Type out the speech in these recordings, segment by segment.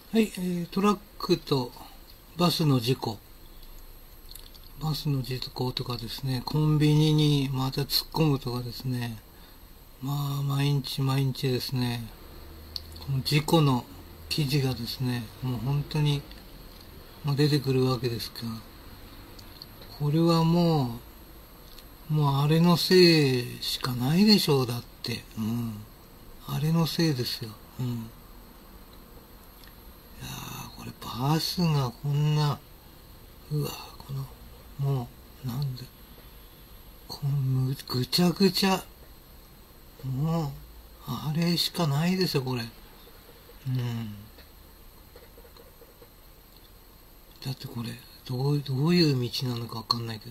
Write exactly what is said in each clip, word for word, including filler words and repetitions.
はい、えー、トラックとバスの事故。バスの事故とかですね、コンビニにまた突っ込むとかですね、まあ、毎日毎日ですね、この事故の記事がですね、もう本当にもう出てくるわけですが、これはもう、もうあれのせいしかないでしょう、だって。うん。あれのせいですよ。うん。いやー、これバスがこんな、うわ、この、もう、なんで、このむぐちゃぐちゃ、もう、あれしかないですよ、これ。うん。だってこれ、どう、どういう道なのかわかんないけど。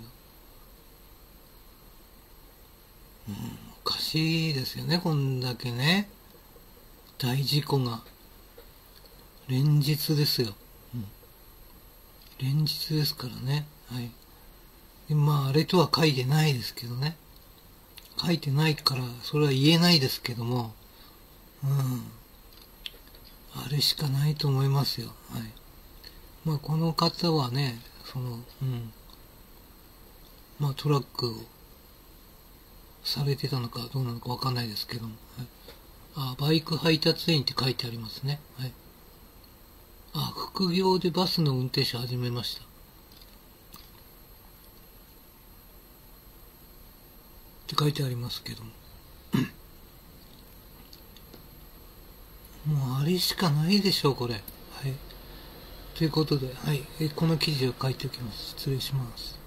うん、おかしいですよね、こんだけね。大事故が、連日ですよ。うん。連日ですからね。はい。でまあ、あれとは書いてないですけどね。書いてないから、それは言えないですけども、うん。あれしかないと思いますよ。はい。まあ、この方はね、その、うん。まあ、トラックをされてたのかどうなのかわかんないですけども。はい。あ、バイク配達員って書いてありますね。はい。あ、副業でバスの運転手始めました。って書いてありますけども。もうあれしかないでしょう、これ。はい。ということで、はい。えこの記事を書いておきます。失礼します。